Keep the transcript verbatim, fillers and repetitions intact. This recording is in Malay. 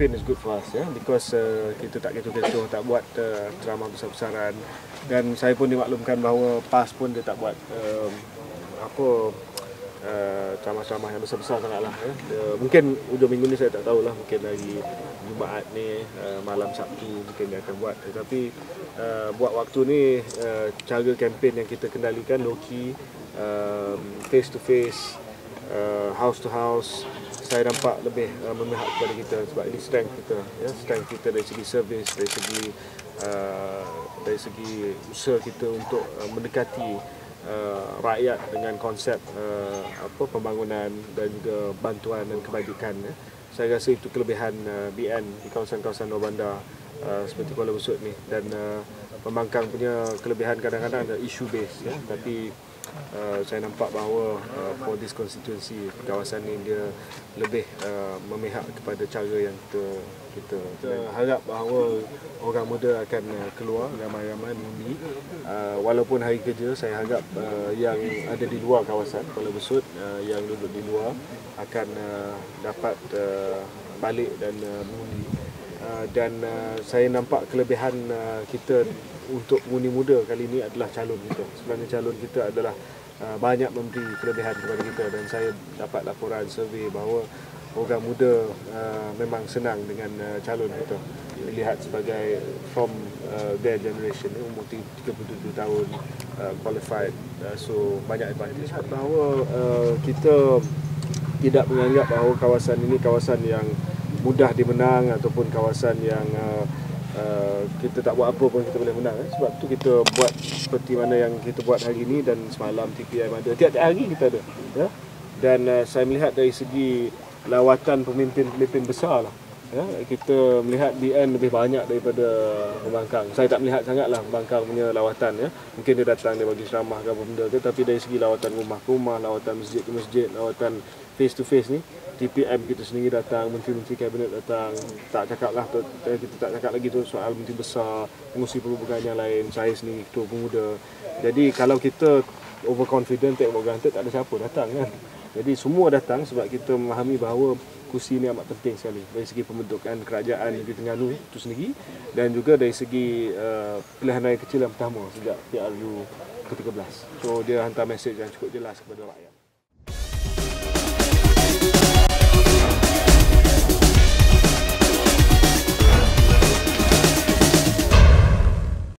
campaign is good for us, ya, because uh, kita tak kecoh-kecoh, tak buat uh, ceramah besar-besaran, dan saya pun dimaklumkan bahawa PAS pun dia tak buat um, apa uh, ceramah-ceramah yang besar-besar sangatlah. Ya. Uh, mungkin hujung minggu ni saya tak tahulah, mungkin hari Jumaat ni uh, malam Sabtu mungkin dia akan buat. Tetapi uh, buat waktu ni uh, cara campaign yang kita kendalikan low-key, um, face to face, uh, house to house. Saya nampak lebih uh, memihak kepada kita sebab ini strength kita, ya, strength kita dari segi servis, dari segi uh, dari segi usaha kita untuk uh, mendekati uh, rakyat dengan konsep uh, apa pembangunan dan juga bantuan dan kebajikan. Ya. Saya rasa itu kelebihan uh, B N di kawasan-kawasan luar bandar uh, seperti Kuala Besut ni, dan uh, pembangkang punya kelebihan kadang-kadang ada issue base, ya, tapi Uh, saya nampak bahawa uh, for this constituency, kawasan ini dia lebih uh, memihak kepada cara yang kita kita, kita harap bahawa orang muda akan uh, keluar ramai-ramai mengundi. Uh, walaupun hari kerja, saya harap uh, yang ada di luar kawasan Kuala Besut, uh, yang duduk di luar akan uh, dapat uh, balik dan uh, mengundi. Uh, dan uh, saya nampak kelebihan uh, kita untuk pengundi muda kali ini adalah calon kita. Sebenarnya calon kita adalah uh, banyak memberi kelebihan kepada kita, dan saya dapat laporan survey bahawa orang muda uh, memang senang dengan uh, calon kita. Dilihat sebagai from uh, their generation, umur tiga puluh tujuh tahun, uh, qualified, uh, so banyak advantage. Bahawa uh, kita tidak menganggap bahawa kawasan ini kawasan yang mudah dimenang ataupun kawasan yang uh, Uh, kita tak buat apa pun kita boleh menang, eh? Sebab tu kita buat seperti mana yang kita buat hari ini, dan semalam T P M ada, tiap-tiap hari kita ada, ya? Dan uh, saya melihat dari segi lawatan pemimpin-pemimpin besar lah, ya? Kita melihat B N lebih banyak daripada pembangkang. Saya tak melihat sangatlah pembangkang punya lawatan, ya? Mungkin dia datang dia bagi ceramah ke apa benda ke, tapi dari segi lawatan rumah ke rumah, lawatan masjid ke masjid, lawatan face to face ni, T P M kita sendiri datang, menteri-menteri kabinet datang. Tak cakap lah, kita tak cakap lagi tu soal menteri besar, pengurusi perhubungan yang lain, saya sendiri ketua pemuda. Jadi kalau kita overconfident, take for granted, tak ada siapa datang, kan. Jadi semua datang sebab kita memahami bahawa kursi ini amat penting sekali dari segi pembentukan kerajaan di Terengganu itu sendiri, dan juga dari segi uh, pilihan raya kecil yang pertama sejak P R U ke tiga belas. So dia hantar mesej yang cukup jelas kepada rakyat.